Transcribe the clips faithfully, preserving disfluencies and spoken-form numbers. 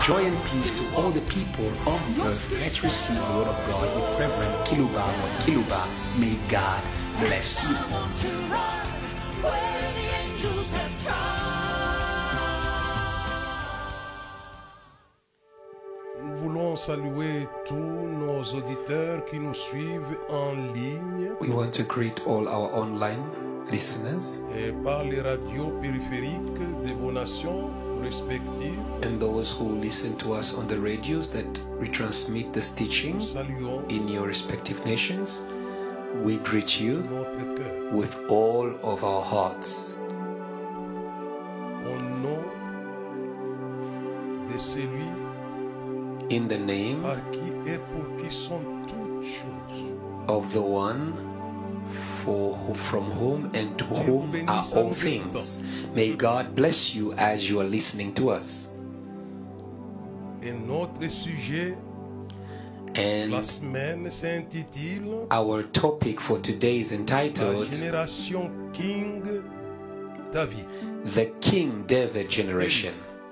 Joy and peace to all the people of the earth. Let's receive the word of God with Reverend Kiluba or Kiluba. May God bless you. Nous voulons saluer tous nos auditeurs qui nous suivent en ligne We want to greet all our online listeners et par les radios périphériques de vos nations respectives. and those who listen to us on the radios that retransmit this teaching Nous saluons in your respective nations. We greet you notre cœur with all of our hearts au nom de celui in the name par qui et pour qui sont toutes choses. of the one for from whom and to whom are all things. May God bless you as you are listening to us. Et notre sujet, la And semaine s'intitule our topic for today is La entitled génération King David. The King David Generation.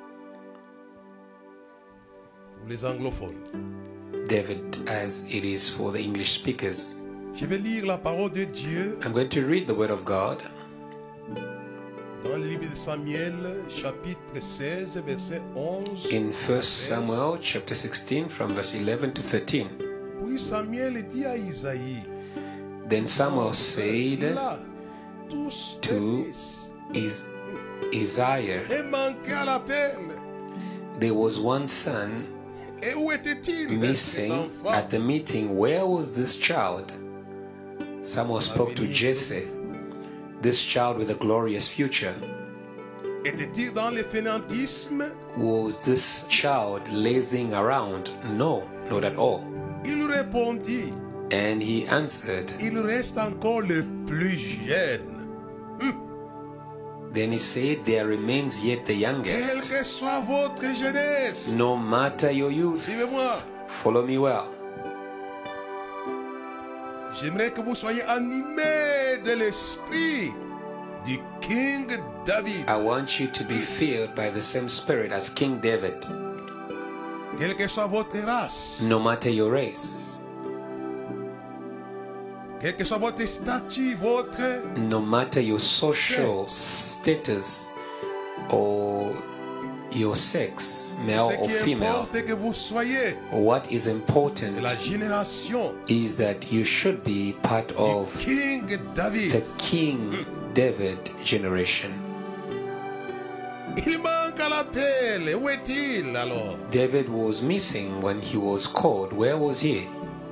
Pour les anglophones. David, as it is for the English speakers. Je vais lire la parole de Dieu I'm going to read the word of God dans le livre de Samuel, chapitre seize, verset onze. in First Samuel chapter sixteen from verse eleven to thirteen. Puis Samuel dit à Isaïe, Then Samuel said là, tous tes to fils, is Isaiah, et manqué à l'appel. there was one son Et où était-il cet missing enfant? at the meeting. Where was this child? Samuel spoke to Jesse, this child with a glorious future. Était-il dans le fainéantisme? Was this child lazing around? No, not at all. Il répondit, And he answered, il reste encore le plus jeune. then he said, there remains yet the Quelle youngest. que soit votre jeunesse, No matter your youth, suivez-moi. follow me well. J'aimerais que vous soyez animés de l'esprit du King David. I want you to be filled by the same spirit as King David, Quelle que soit votre race, no matter your race, quel que soit votre statut, votre... no matter your social status or your sex, male Ce or qui female. importe que vous soyez What is de important la génération is that you should be part du of King the David. King David generation. Il manque à l'appel. Où est-il alors? David was missing when he was called. Where was he?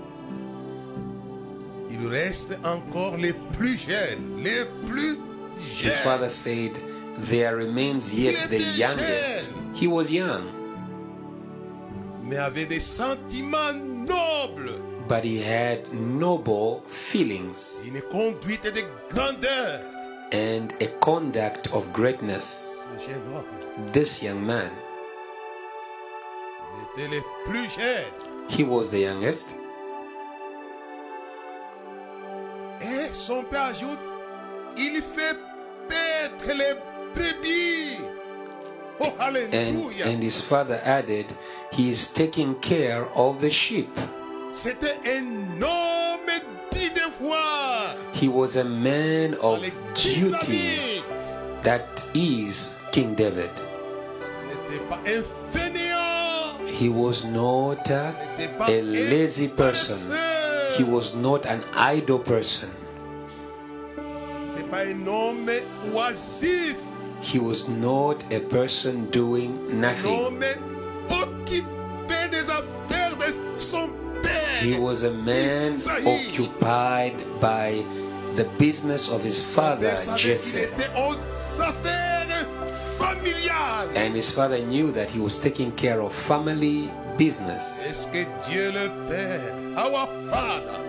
Il reste encore les plus jeunes. Les plus His jeunes. father said, there remains yet the youngest. He was young, Mais avait des sentiments nobles. but he had noble feelings Une conduite de grandeur. and a conduct of greatness. Ce jeune homme This young man, était le plus jeune. he was the youngest, Et son père ajoute, il fait paître les brebis. Oh, and, alléluia. and his father added, he is taking care of the sheep. C'était un homme dit de foi. He was a man of Le King duty. David That is King David. n'était pas un fainéant. He was not a, N'était pas a lazy person. paresseux. He was not an idle person. N'était pas un homme oisif. He was not a person doing Un nothing. homme occupé des affaires de son père. He was a man Isaïe. occupied by the business of his father, Père savait qu'il Jesse. était aux affaires familiales. And his father knew that he was taking care of family business. Est-ce que Dieu le Père, our Father,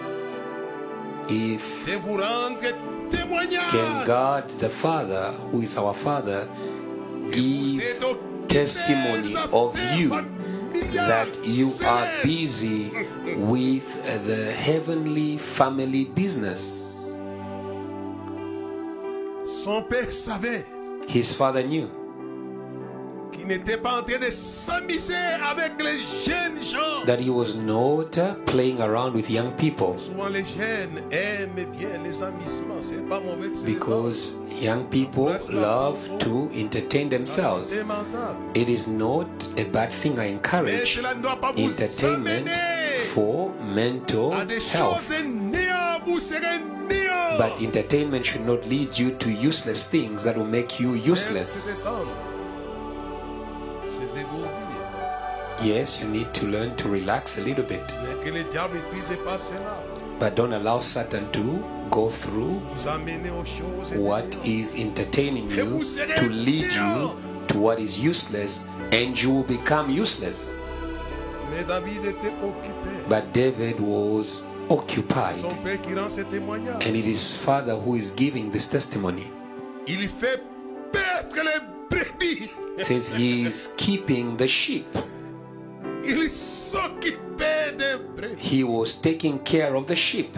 If de vous rendre témoignage? can God the Father, who is our Father, give testimony of you that you are busy with the heavenly family business? Son père savait His father knew Qu'il n'était pas en train de s'amuser avec les jeunes gens. That he was not uh, playing around with young people. Souvent les jeunes aiment bien les amusements. C'est pas mauvais de se Because young people love to entertain themselves. It is not a bad thing. I encourage entertainment for mental health. But entertainment should not lead you to useless things that will make you useless. Yes, you need to learn to relax a little bit. But don't allow Satan to go through what is entertaining you to lead you to what is useless, and you will become useless. But David was occupied, and it is Father who is giving this testimony. It says he is keeping the sheep. He was taking care of the sheep.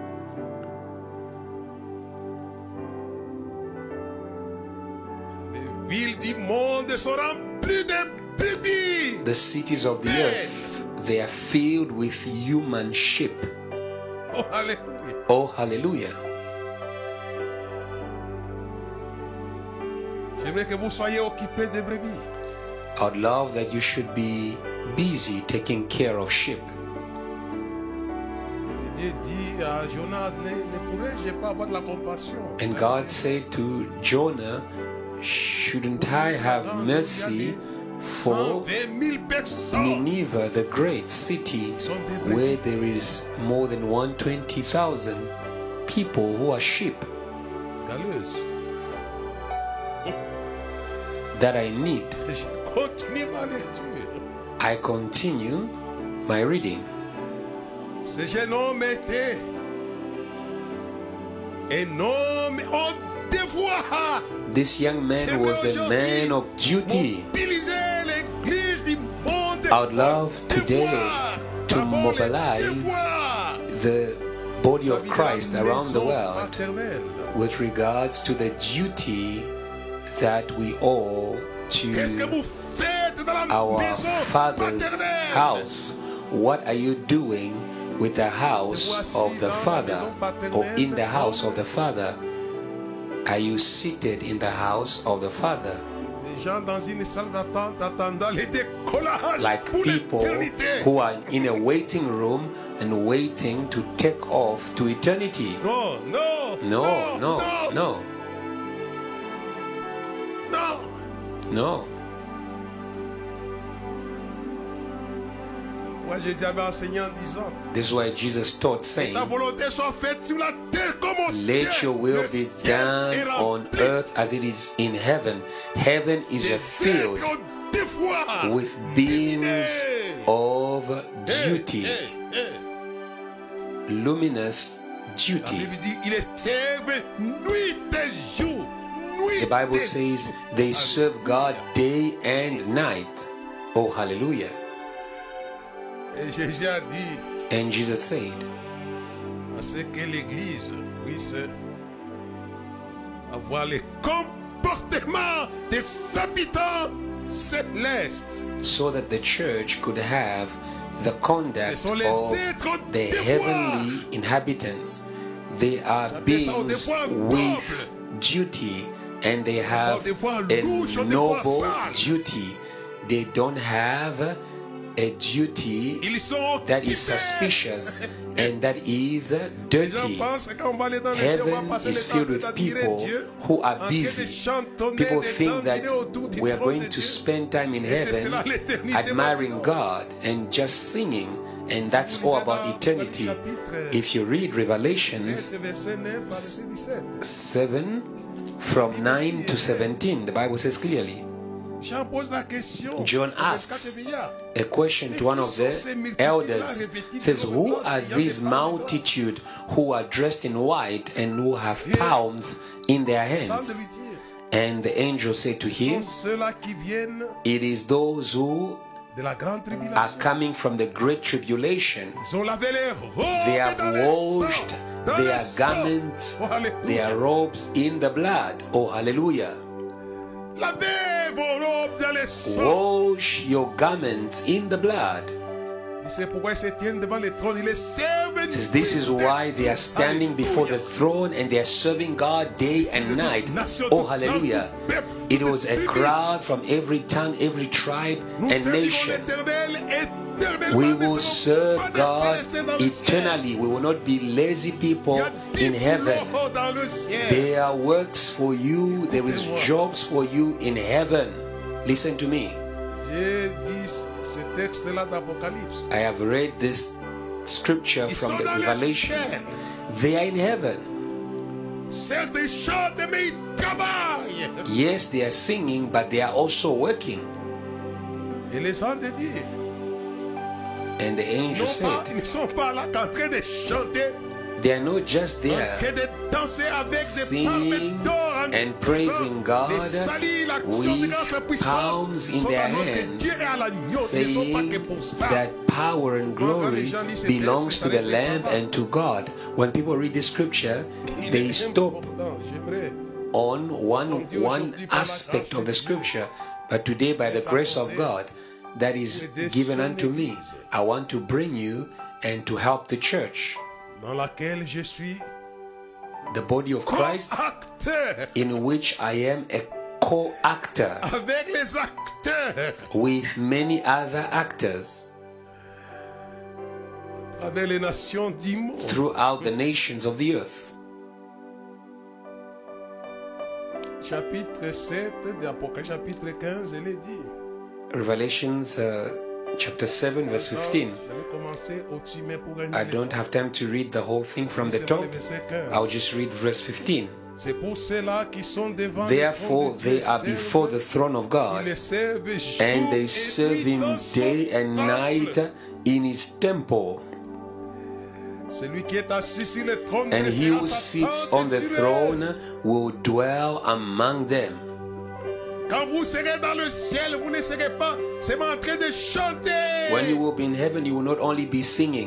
The cities of the earth, they are filled with human sheep. Oh, hallelujah. Oh, hallelujah. J'aimerais que vous soyez occupés de brebis. I would love that you should be busy taking care of sheep. And God said to Jonah, shouldn't I have mercy for Nineveh, the great city, where there is more than one hundred twenty thousand people who are sheep that I need? I continue my reading. Ce jeune homme était un homme au devoir. This young man was a man of duty. I would love today to mobilize the body of Christ around the world with regards to the duty that we owe to our Father's house. What are you doing with the house of the Father, or in the house of the Father? Are you seated in the house of the Father? Like people who are in a waiting room and waiting to take off to eternity. No, no, no, no, no, no. No. This is why Jesus taught, saying, let your will be done on earth as it is in heaven. Heaven is a field with beings of duty, luminous duty. The Bible says they serve God day and night. Oh, hallelujah. And Jesus said, so that the church could have the conduct of the heavenly inhabitants. They are beings with duty, and they have a noble duty. They don't have a duty that is suspicious and that is dirty. Heaven is filled with people who are busy. People think that we are going to spend time in heaven admiring God and just singing, and that's all about eternity. If you read Revelations seven from nine to seventeen, the Bible says clearly. John asks a question to one of the elders. Says, who are these multitude who are dressed in white and who have palms in their hands? And the angel said to him, it is those who are coming from the great tribulation. They have washed their garments, their robes in the blood. Oh, hallelujah. robes dans le sang. Wash your garments in the blood. C'est pourquoi ils se tiennent devant le trône, ils les servent. Says this is why they are standing before the throne and they are serving God day and night. Oh, hallelujah. It was a crowd from every tongue, every tribe and nation. We will serve God eternally. We will not be lazy people in heaven. There are works for you. There is jobs for you in heaven. Listen to me. I have read this scripture from the Revelations. They are in heaven. Yes, they are singing, but they are also working. And the angel said, they are not just there singing and praising God with palms in their hands, saying that power and glory belongs to the Lamb and to God. When people read this scripture, they stop on one, one aspect of the scripture. But today, by the grace of God that is given unto me, I want to bring you and to help the church, dans laquelle je suis the body of Christ, in which I am a co-actor avec les acteurs with many other actors à travers les nations du monde. Throughout the nations of the earth. Chapitre sept de Apocalypse, chapitre quinze, il est dit. Revelations uh, chapter seven verse fifteen. I don't have time to read the whole thing from the top. I'll just read verse fifteen. Therefore they are before the throne of God, and they serve him day and night in his temple. And he who sits on the throne will dwell among them. Quand vous serez dans le ciel, vous ne serez pas seulement en train de chanter. When you will be in heaven, you will not only be singing,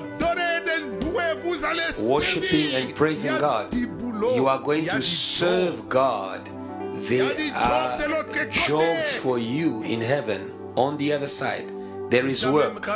worshiping and praising God. You are going to serve God. There are jobs for you in heaven. On the other side, there is work.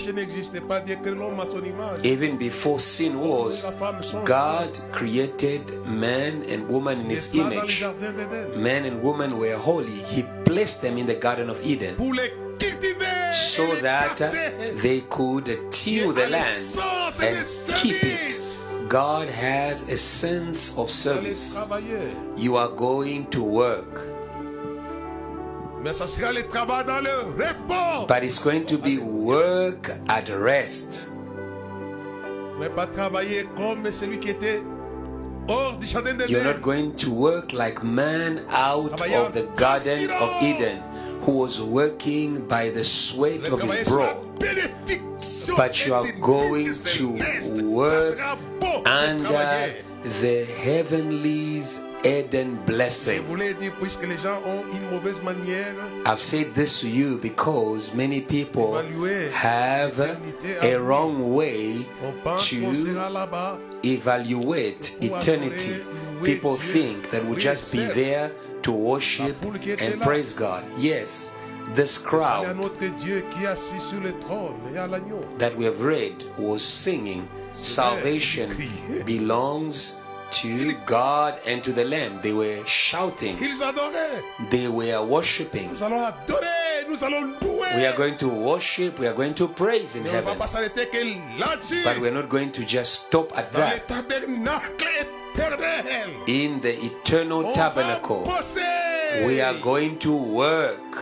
Even before sin was, God created man and woman in his image. Man and woman were holy. He placed them in the Garden of Eden so that they could till the land and keep it. God has a sense of service. You are going to work, but it's going to be work at rest. You're not going to work like man out of the Garden of Eden, who was working by the sweat of his brow. But you are going to work under the heavenly's Eden blessing. I've said this to you because many people have a wrong way to evaluate eternity. People think that we'll just be there to worship and praise God. Yes, this crowd that we have read was singing, salvation belongs to God and to the Lamb. They were shouting, they were worshiping. We are going to worship, we are going to praise in heaven, but we are not going to just stop at that. In the eternal tabernacle, we are going to work.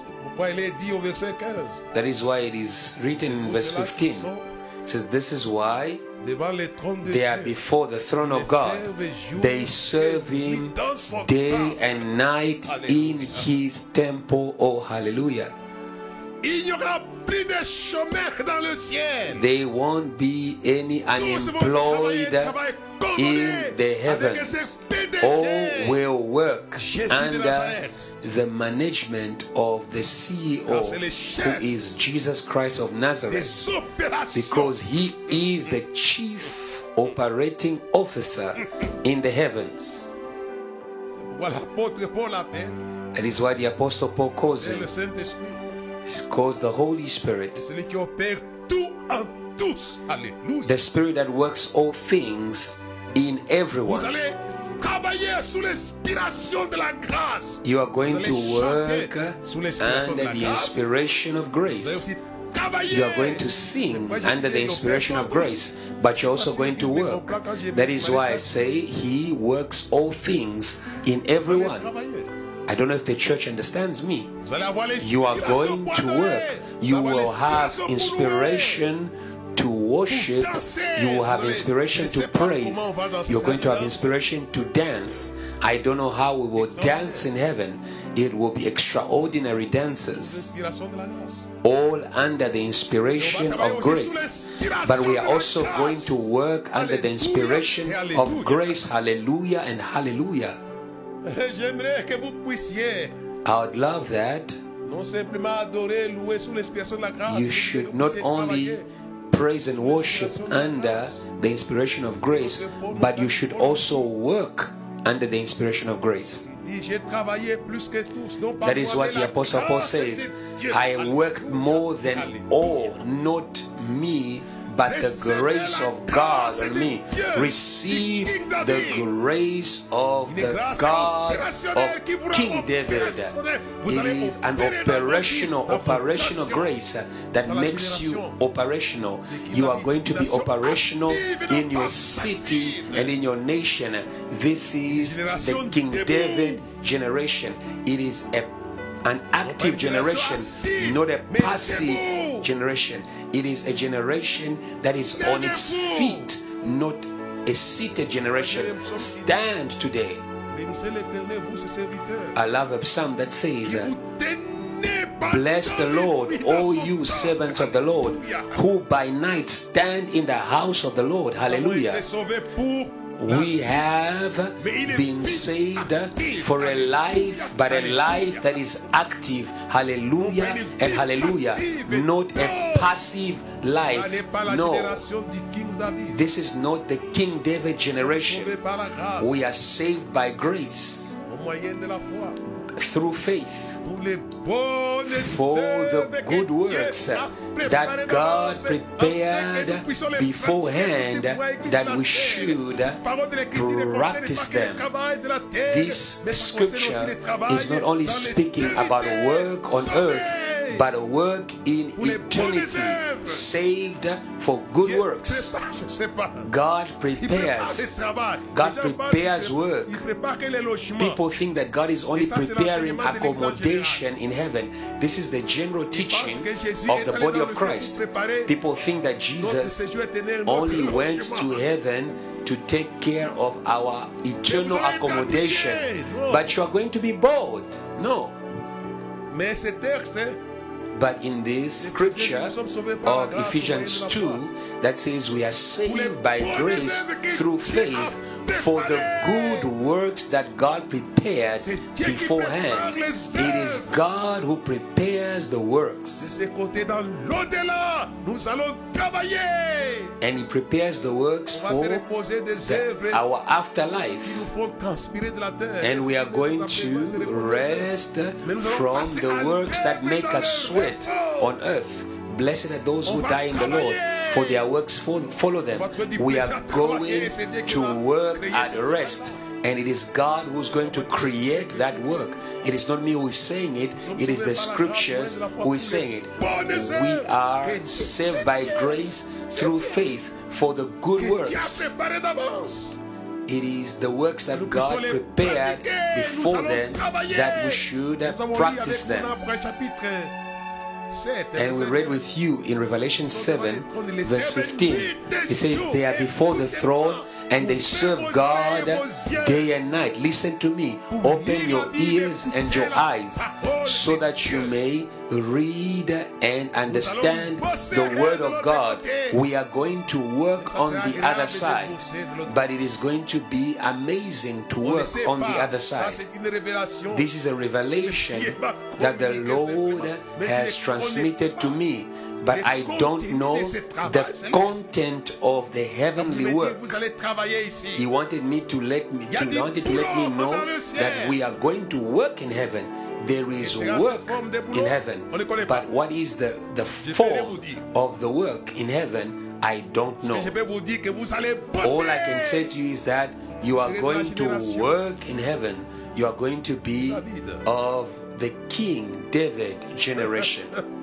That is why it is written in verse fifteen. It says, this is why they are before the throne of God. They serve him day and night in his temple. Oh, hallelujah. There won't be any unemployed in the heavens. All will work under the management of the C E O, who is Jesus Christ of Nazareth, because he is the chief operating officer in the heavens. That is why the Apostle Paul calls C'est him, le Saint-Esprit. calls the Holy Spirit, Celui qui opère tout en tous. Alléluia. the Spirit that works all things in Vous everyone. allez travailler sous l'inspiration de la grâce. You are going Vous to allez work chanter sous l'inspiration de under la the grâce. inspiration of Vous allez grace. aussi travailler. You are going to sing under the inspiration of grace, but you're also going to work. That is why I say He works all things in everyone. I don't know if the church understands me. Vous allez avoir You are l'inspiration going pour to adorer. work. Vous You allez avoir will have l'inspiration pour louer. inspiration to worship. You will have inspiration to praise. You're going to have inspiration to dance. I don't know how we will dance in heaven. It will be extraordinary dances, L'inspiration de la grâce. all under the inspiration of grace. But we are also going to work under the inspiration of grace. Hallelujah and hallelujah. J'aimerais que vous puissiez I would love that non simplement adorer, louer sous l'inspiration de la grâce. you should not only praise and worship under the inspiration of grace, but you should also work under the inspiration of grace. J'ai travaillé plus que tous. Non pas That is moi, what mais the la Apostle Paul grâce says. de Dieu. I worked more than all, not me, but the grace of God on me. Receive the grace of the God of King David. It is an operational, operational grace that makes you operational. You are going to be operational in your city and in your nation. This is the King David generation. It is a an active generation, not a passive generation. It is a generation that is on its feet, not a seated generation. Stand today. Bénissez l'Éternel, vous ses serviteurs. I love a psalm that says, Vous tenez par bless the Lord, all you servants of the Lord, who by night stand in the house of the Lord. Hallelujah. été sauvés pour We have been saved for a life, but a life that is active. Hallelujah and hallelujah. Not a passive Ça life. n'est pas la No, génération du King David. this is not the King David generation. Sauvés par la grâce, We are saved by grace au moyen de la foi, through faith pour les bonnes for œuvres the que good Dieu works a préparées that God d'avance, prepared afin que nous puissions les beforehand, pratiquer. that we should Cette parole de l'Écriture ne concerne practice pas que le them. travail de la terre, This mais ça concerne aussi scripture le travail is not only dans speaking l'éternité. about work on earth, but a work in Pour les bonnes eternity, œuvres. saved for good Dieu works. prépare, je sais pas. God Il prépare le prepares. travail. God Les gens pensent prepares qu'il- work. Il prépare que les logements. People think that God is only Et ça, c'est preparing l'enseignement de l'Église en accommodation in heaven. This is the general teaching que Jésus of est the allé body dans of le ciel Christ. pour préparer People think that notre Jesus séjour éternel, notre only went to logement. heaven to take care of our eternal accommodation. But you are going to be bored. No. Mais ce texte, But in this scripture of Ephesians two that says we are saved by grace through faith for the good works that God prepared beforehand. It is God who prepares the de works, ce côté dans l'au-delà, nous allons travailler. and He prepares the works On va se for reposer des the- œuvres our qui afterlife. nous font transpirer de la terre. And we are going to rest from the works that make us sweat on earth. Blessed are those who die in the Lord, for their works fo- follow them. We are going to work at rest, and it is God who's going to create that work. It is not me who is saying it, it is the scriptures who is saying it. We are saved by grace through faith for the good Dieu a works. préparé d'avance. It is the works that God prepared before them that we should practice them. And we read with you in Revelation seven, verse fifteen. It says, they are before the throne and they serve God day and night. Listen to me. Open your ears and your eyes so that you may read and understand the word of God. We are going to work on the other side, but it is going to be amazing to work on the other side. This is a revelation that the Lord has transmitted to me, but I don't know the content of the heavenly work. He wanted me to let me to, wanted to let me know that we are going to work in heaven. there is work in heaven, but what is the, the form of the work in heaven, I don't know. All I can say to you is that you are going to work in heaven. You are going to be of the King David generation.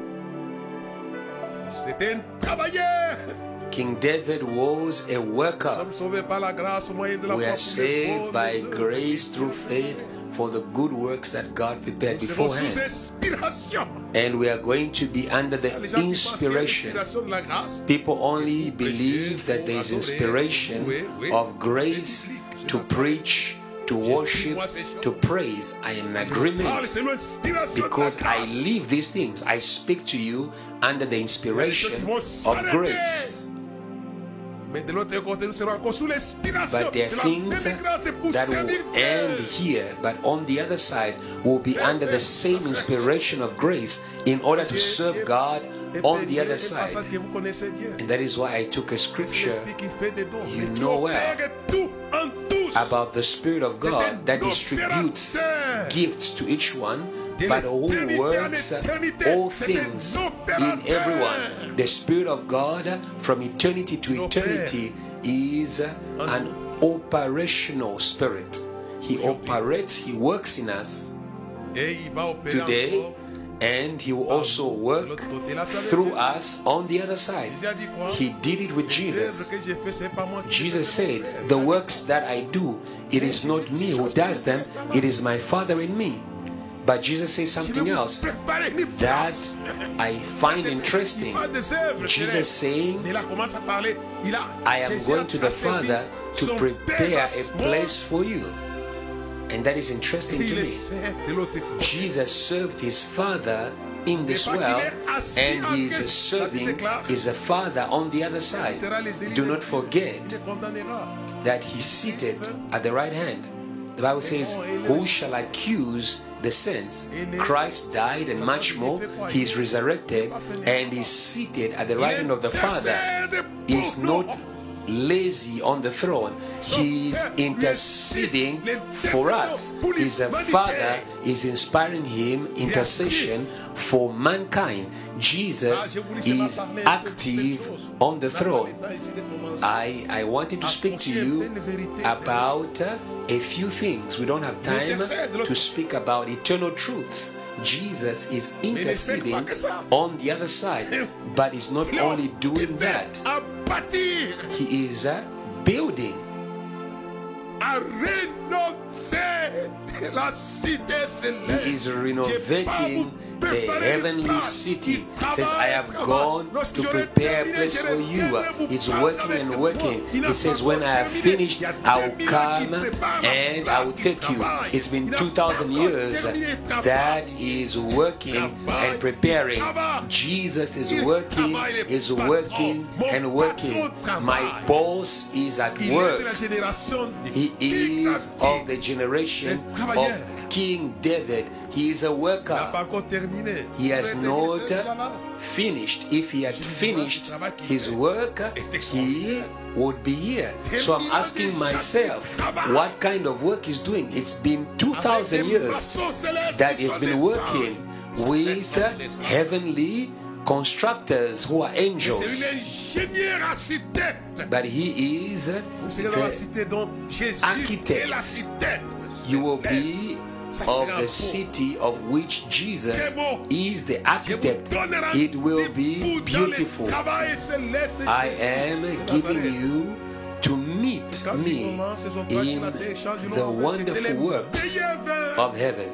King David was a worker. We are saved by grace through faith for the good works that God prepared beforehand. And we are going to be under the inspiration. People only believe that there is inspiration of grace to preach, to worship, to praise. I am in agreement because I live these things. I speak to you under the inspiration of grace. But there are things that will end here, but on the other side will be under the same inspiration of grace in order to serve God on the other side. And that is why I took a scripture you know well about the Spirit of God that distributes gifts to each one, but who works all things in everyone. The Spirit of God from eternity to eternity is an operational Spirit. He operates, He works in us today, and He will also work through us on the other side. He did it with Jesus. Jesus said, the works that I do, it is not me who does them, it is my Father in me. But Jesus says something else that I find interesting. Jesus saying, I am going to the Father to prepare a place for you. And that is interesting to me. Jesus served His Father in this world, and He is serving His Father on the other side. Do not forget that He's seated at the right hand. The Bible says, who shall accuse the saints? Christ died, and much more. He is resurrected and is seated at the right hand of the Father. He is not lazy on the throne. He is interceding for us. His Father is inspiring Him intercession for mankind. Jesus is active on the throne. I, I wanted to speak to you about uh, a few things. We don't have time to speak about eternal truths. Jesus is interceding on the other side, but He's not only doing that. He is uh, building. He is renovating the heavenly city. Says, I have gone to prepare a place for you. He's working and working. He says, when I have finished, I will come and I will take you. It's been two thousand years that is working and preparing. Jesus is working, is working and working. My boss is at work. He is of the generation of King David. He is a worker. He has not finished. If he had finished his work, he would be here. So I'm asking myself, what kind of work he's doing? It's been two thousand years that he's been working with heavenly constructors who are angels. But he is the architect. You will be of the city of which Jesus is the architect. It will be beautiful. I am giving you to meet me in the wonderful works of heaven.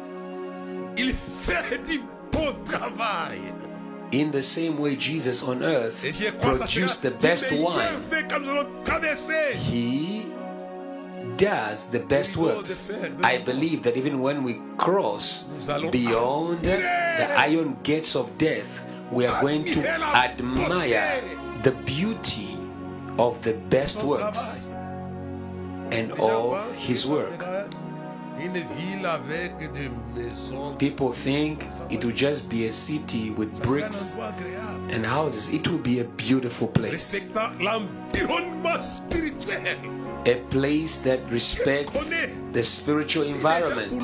In the same way Jesus on earth produced the best wine, He does the best works. I believe that even when we cross beyond the iron gates of death, we are going to admire the beauty of the best works and of His work. People think it will just be a city with bricks and houses. It will be a beautiful place. a place that respects the spiritual environment.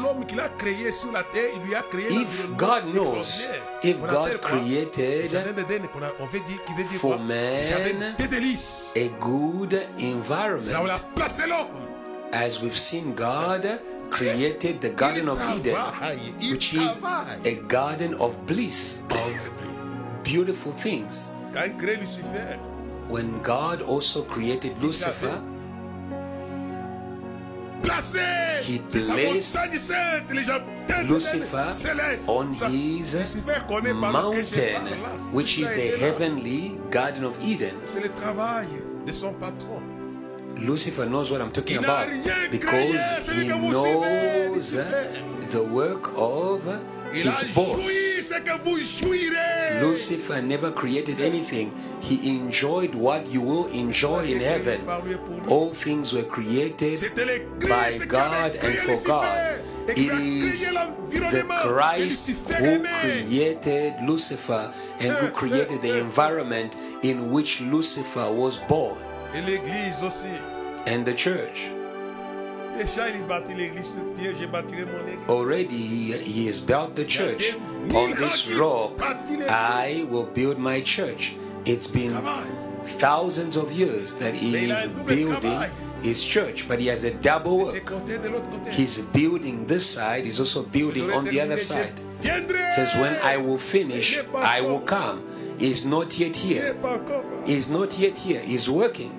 If God knows, if God created for man a good environment, as we've seen, God created the Garden of Eden, which is a garden of bliss, of beautiful things. When God also created Lucifer, He placed Lucifer on his mountain, which is the heavenly Garden of Eden. Lucifer knows what I'm talking about because he knows the work of his boss. Lucifer never created anything. He enjoyed what you will enjoy in heaven. All things were created by God and for God. It is the Christ who created Lucifer and who created the environment in which Lucifer was born. And the church. Already he, he has built the church. On this rock I will build my church. It's been thousands of years that he is building his church, but he has a double work. He's building this side, he's also building on the other side. It says, when I will finish, I will come. He's not yet here. He's not yet here. He's working.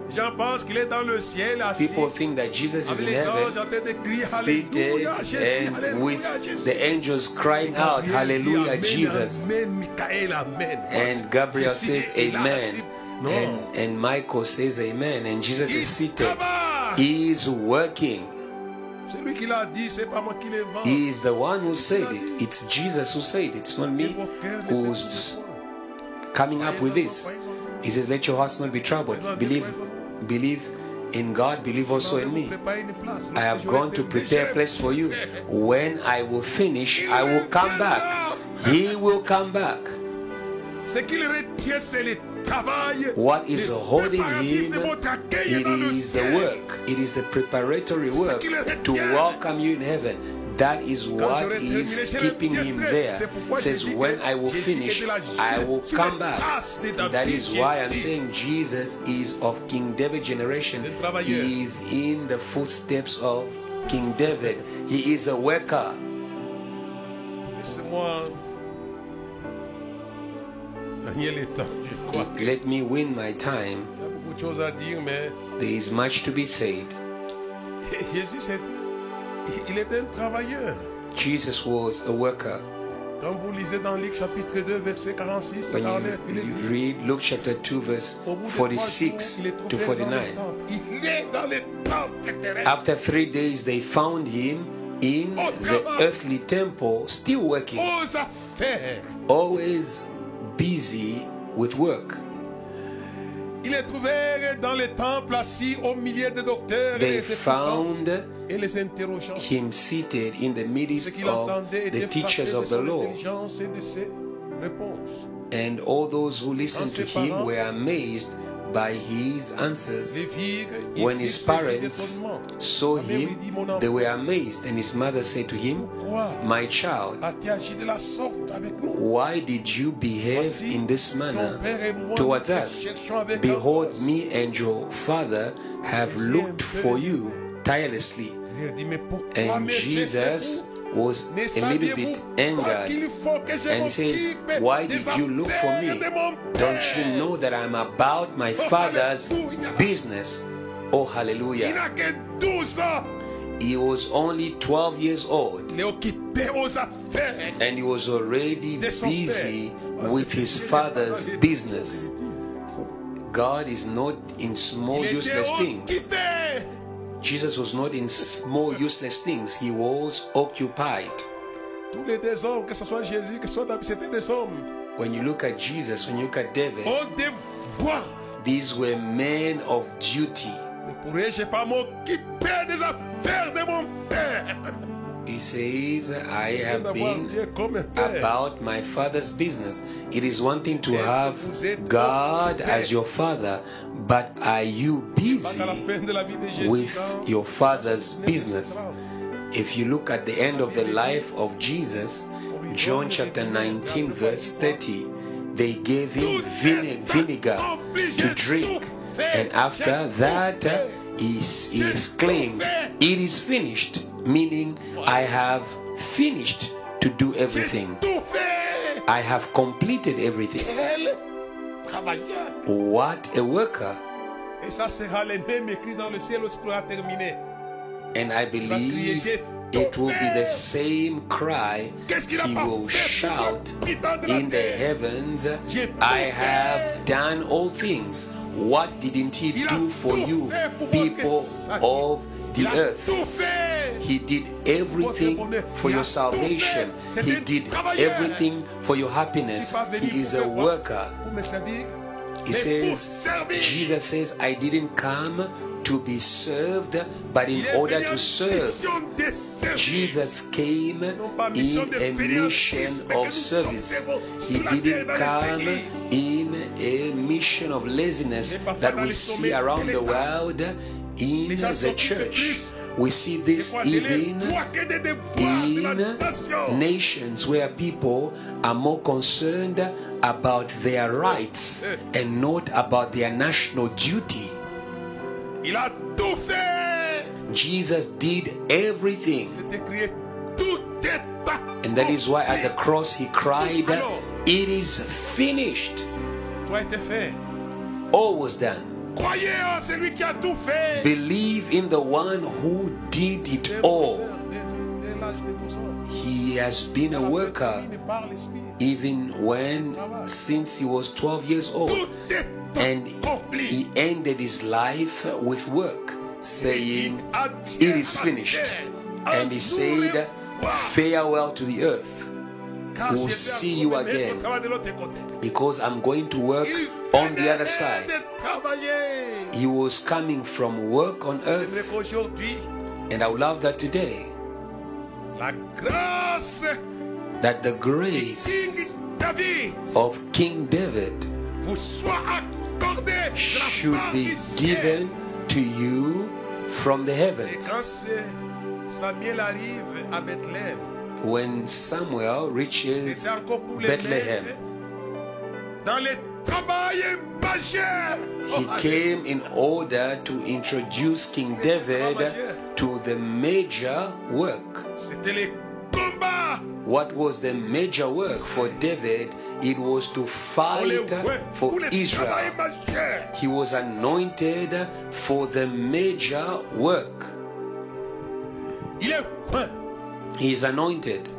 People think that Jesus is in heaven, seated and with the angels crying out, Hallelujah, Jesus. And Gabriel says, Amen. And, and Michael says, Amen. And Jesus is seated. He is working. He is the one who said it. It's Jesus who said it. It's not me who's coming up with this. He says, let your hearts not be troubled. Believe Believe in God, believe also in me. I have gone to prepare a place for you. When I will finish, I will come back. He will come back. What is holding him? It is the work. It is the preparatory work to welcome you in heaven. That is what is keeping him there. It says, when I will finish, I will come back. That is why I'm saying Jesus is of King David generation. He is in the footsteps of King David. He is a worker. Let me win my time. There is much to be said. Il était un travailleur. Jesus was a worker. Quand vous lisez dans Luc chapitre deux verset quarante-six à quarante-neuf, il dit, read Luke chapter two verse forty-six to forty-nine. After three days they found him in the earthly temple, still working, always busy with work. Ils le trouvèrent dans le temple assis au milieu des docteurs et des found et les interrogeant. Him seated in the midst of the teachers of the law. And all those who listened to him were amazed by his answers. When his parents saw him, they were amazed, and his mother said to him, my child, why did you behave in this manner towards us? Behold, me and your father have looked for you tirelessly. And Jesus was a little bit angered, and he says, why did you look for me? Don't you know that I'm about my father's business? Oh, hallelujah. He was only twelve years old, and he was already busy with his father's business. God is not in small useless things. Jesus was not in small useless things. He was occupied. When you look at Jesus, when you look at David, these were men of duty. He says, I have been about my Father's business. It is one thing to have God as your Father, but are you busy with your Father's business? If you look at the end of the life of Jesus, John chapter nineteen verse thirty, they gave him vine vinegar to drink, and after that he, he exclaimed, it is finished, meaning I have finished to do everything. I have completed everything. What a worker. And I believe it will be the same cry he will shout in the heavens. I have done all things. What didn't he do for you, people of the earth? He did everything for your salvation. He did everything for your happiness. He is a worker. He says, Jesus says, I didn't come to be served, but in order to serve. Jesus came in a mission of service. He didn't come in a mission of laziness that we see around the world in the church. We see this even in nations where people are more concerned about their rights and not about their national duty. Il a tout fait. Jesus did everything. And that is why at the cross he cried, it is finished. All was done. Believe in the one who did it all. He has been a worker even when since he was twelve years old. And he ended his life with work, saying, it is finished. And he said, farewell to the earth. We'll see you again, because I'm going to work on the other side. He was coming from work on earth. And I would love that today, that the grace of King David should be given to you from the heavens. When Samuel reaches Bethlehem, he came in order to introduce King David to the major work. What was the major work for David? It was to fight for Israel. He was anointed for the major work. He is anointed.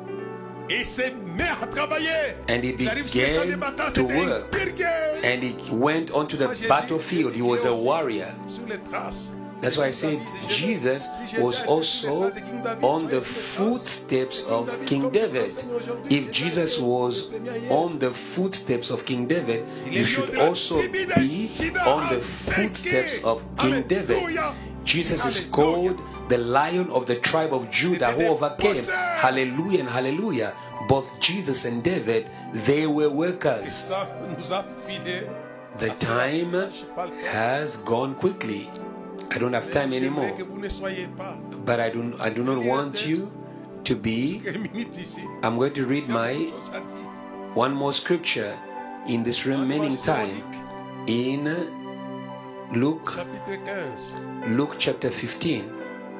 And he began to work. And he went onto the battlefield. He was a warrior. That's why I said Jesus was also on the footsteps of King David. If Jesus was on the footsteps of King David, you should also be on the footsteps of King David. Jesus is called the Lion of the tribe of Judah who overcame. Hallelujah and hallelujah. Both Jesus and David, they were workers. The time has gone quickly. I don't have time anymore, but I do, I do not want you to be. I'm going to read my one more scripture in this remaining time in Luke, Luke chapter fifteen,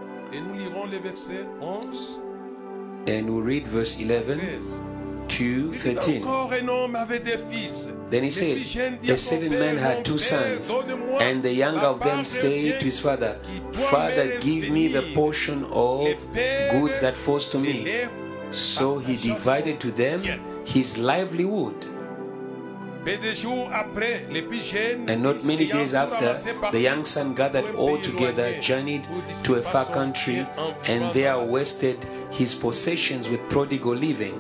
and we'll read verse eleven to thirteen. Then he said, a certain man had two sons, and the younger of them said to his father, Father, give me the portion of goods that falls to me. So he divided to them his livelihood. And not many days after, the young son gathered all together, journeyed to a far country, and there wasted his possessions with prodigal living.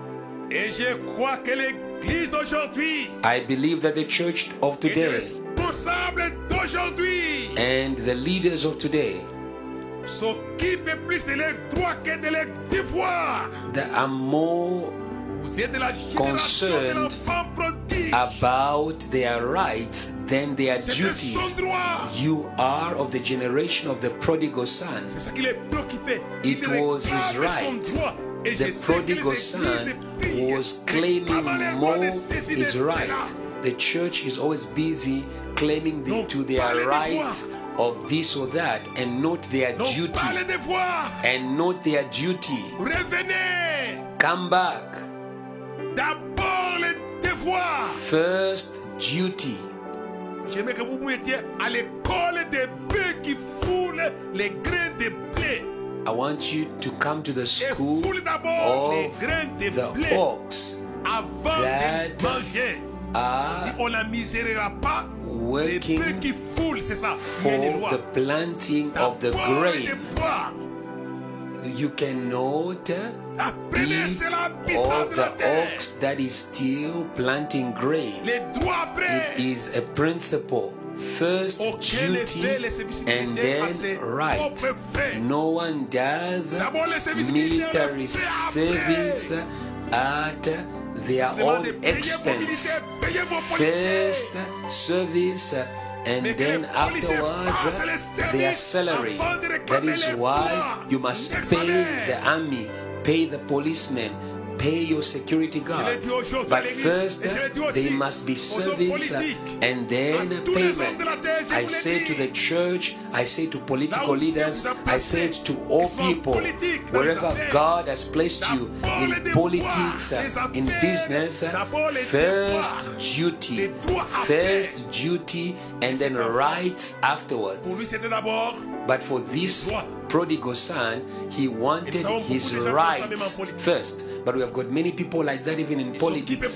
I believe that the church of today and the leaders of today s'occupent plus de leurs droits que de leurs devoirs. They are more concerned about their rights than their duties. You are of the generation of the prodigal son. It was his right. The prodigal son was claiming more his right. The church is always busy claiming the, to their right of this or that, and not their duty. And not their duty. Come back. First duty. J'aimerais que vous mettiez à l'école des bœufs qui foulent les grains de blé. I want you to come to the school of the ox that are working for the planting of the grain. You cannot eat of the ox that is still planting grain. It is a principle. First duty and then right. No one does military service at their own expense. First service and then afterwards their salary. That is why you must pay the army, pay the policemen, pay your security guards. But first they must be service and then payment. I say to the church, I say to political leaders, I say to all people, wherever God has placed you, in politics, in business, first duty, first duty and then rights afterwards. But for this prodigal son, he wanted his rights first. But we have got many people like that even in politics.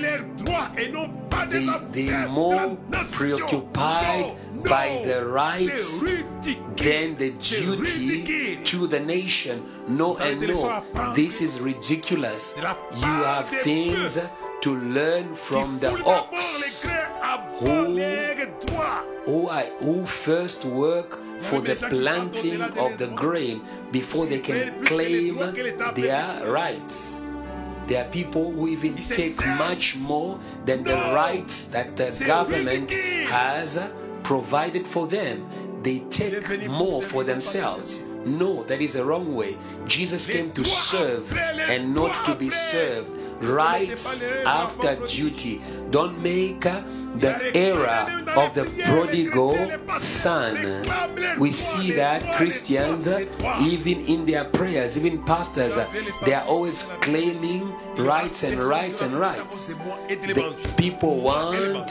They, they're more preoccupied by the rights than the duty to the nation. No and no, this is ridiculous. You have things to learn from the ox who, who, are, who first work for the planting of the grain before they can claim their rights. There are people who even take much more than the rights that the government has provided for them. They take more for themselves. No, that is the wrong way. Jesus came to serve and not to be served. Rights after duty. Don't make the era of the prodigal son. We see that Christians, even in their prayers, even pastors, they are always claiming rights and rights and rights. The people want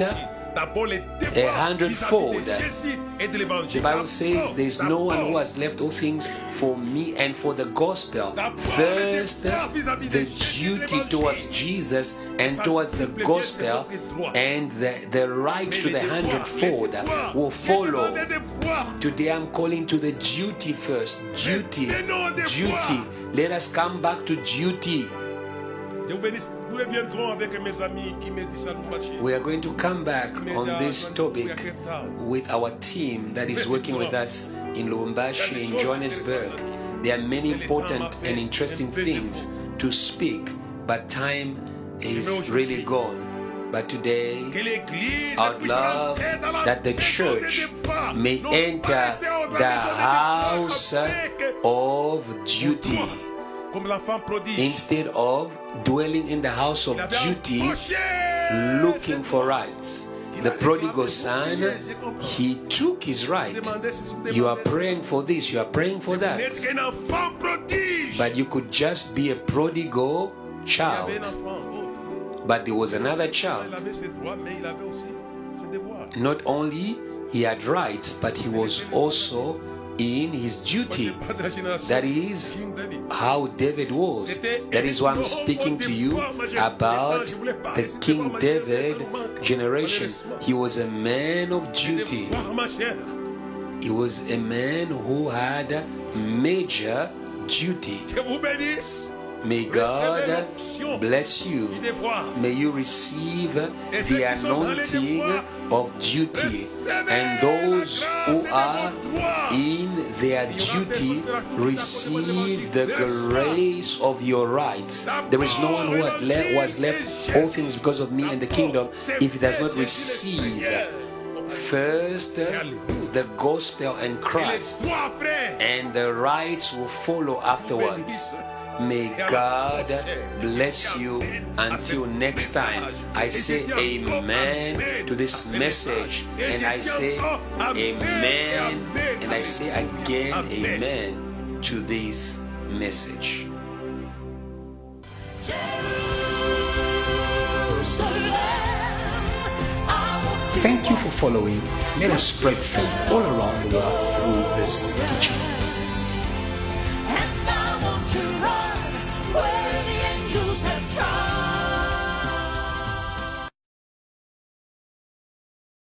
a hundredfold. The Bible says there is no one who has left all things for me and for the gospel. First, the duty towards Jesus and towards the gospel, and the, the right to the hundredfold will follow. Today I'm calling to the duty first. Duty, duty. Let us come back to duty. We are going to come back on this topic with our team that is working with us in Lubumbashi, in Johannesburg. There are many important and interesting things to speak, but time is really gone. But today, I would love that the church may enter the house of duty instead of dwelling in the house of duty looking for rights. The prodigal son, he took his right. You are praying for this, you are praying for that. But you could just be a prodigal child. But there was another child. Not only he had rights, but he was also in his duty. That is how David was. That is why I'm speaking to you about the King David generation. He was a man of duty. He was a man who had major duty. May God bless you. May you receive the anointing of duty, and those who are in their duty receive the grace of your rights. There is no one who had left, who has left all things because of me and the kingdom if he does not receive first the gospel and Christ, and the rights will follow afterwards. May God bless you. Until next time, I say amen to this message, and I say amen, and I say again amen to this message. Thank you for following. Let us spread faith all around the world through this teaching.